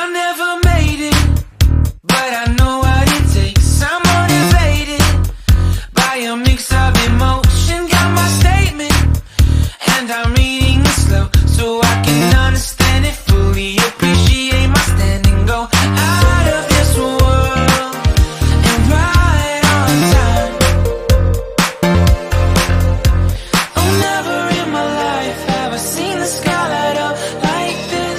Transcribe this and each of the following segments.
never made it, but I know what it takes. I'm motivated by a mix of emotion. Got my statement, and I'm reading it slow so I can understand it fully. Appreciate my standing, go out of this world and right on time. Oh, never in my life have I seen the sky light up like this.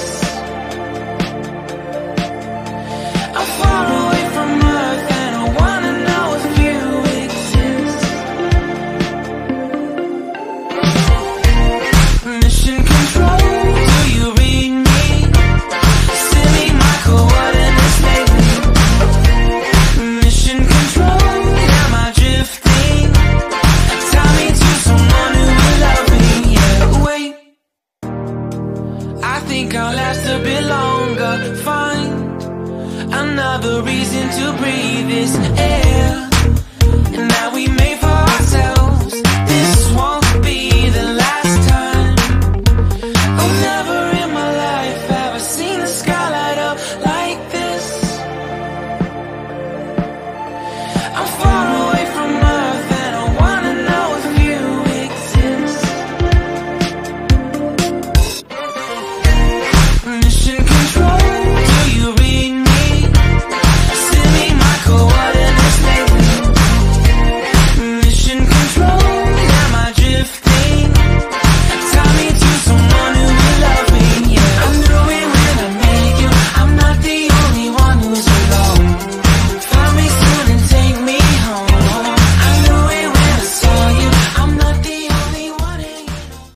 I'm far away from Earth and I wanna know if you exist. Mission control, do you read me? Send me my coordinates lately. Mission control, am I drifting? Tie me to someone who will love me. Yeah, wait, I think I'll last a bit longer. Find another reason to breathe this air, and now we may